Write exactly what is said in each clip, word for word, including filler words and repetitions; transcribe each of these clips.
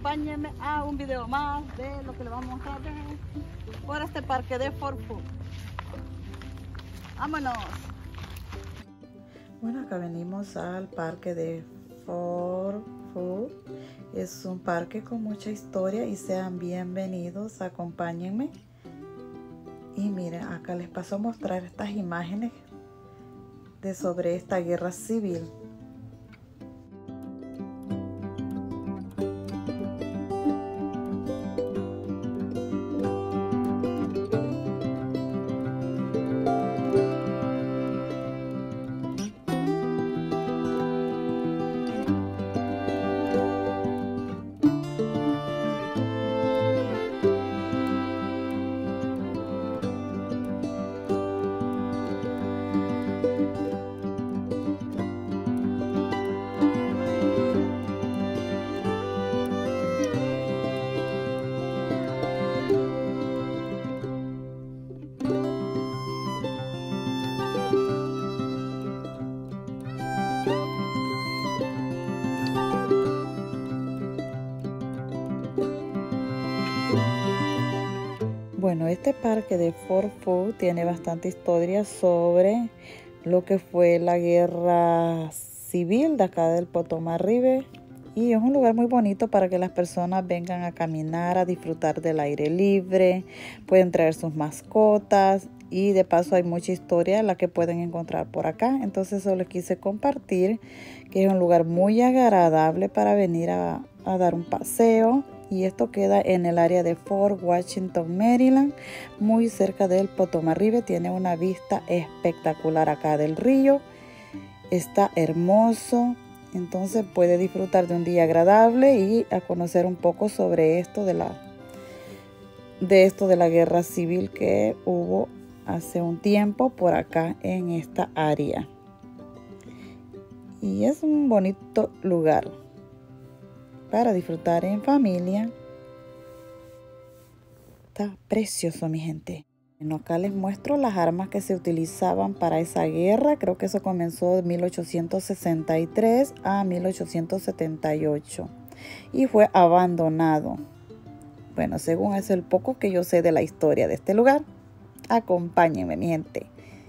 acompáñenme a un video más de lo que le vamos a mostrar de, por este parque de Forfú. ¡Vámonos! Bueno, acá venimos al parque de Forfú. Es un parque con mucha historia y sean bienvenidos, acompáñenme. Y miren, acá les paso a mostrar estas imágenes de sobre esta guerra civil. Bueno, este parque de Forfú tiene bastante historia sobre lo que fue la guerra civil de acá del Potomac River. Y es un lugar muy bonito para que las personas vengan a caminar, a disfrutar del aire libre, pueden traer sus mascotas y de paso hay mucha historia la que pueden encontrar por acá. Entonces eso les quise compartir, que es un lugar muy agradable para venir a, a dar un paseo. Y esto queda en el área de Fort Washington, Maryland, muy cerca del Potomac River. Tiene una vista espectacular acá del río. Está hermoso. Entonces puede disfrutar de un día agradable y a conocer un poco sobre esto de la, de esto de la guerra civil que hubo hace un tiempo por acá en esta área. Y es un bonito lugar para disfrutar en familia. Está precioso, mi gente. Bueno, acá les muestro las armas que se utilizaban para esa guerra. Creo que eso comenzó de mil ochocientos sesenta y tres a mil ochocientos setenta y ocho y fue abandonado. Bueno, según es el poco que yo sé de la historia de este lugar. Acompáñenme, mi gente.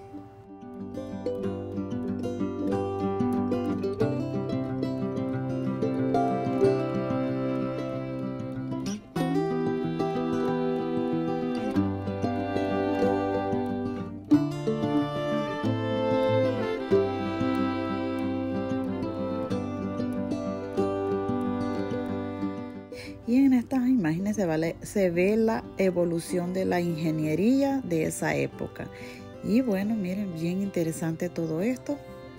Y en estas imágenes se, vale, se ve la evolución de la ingeniería de esa época. Y bueno, miren, bien interesante todo esto.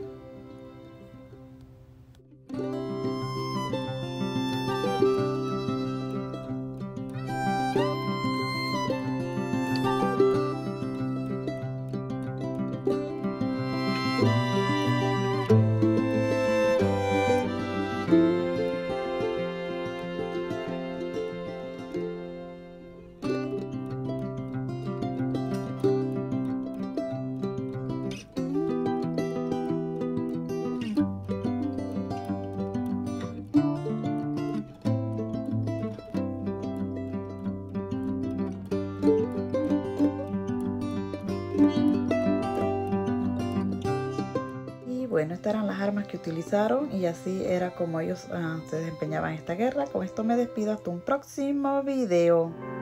Bueno, estas eran las armas que utilizaron y así era como ellos uh, se desempeñaban en esta guerra. Con esto me despido hasta un próximo video.